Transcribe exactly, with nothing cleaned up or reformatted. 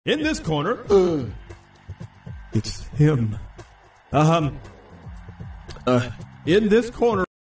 In this corner, uh, it's him. Um, uh, in this corner.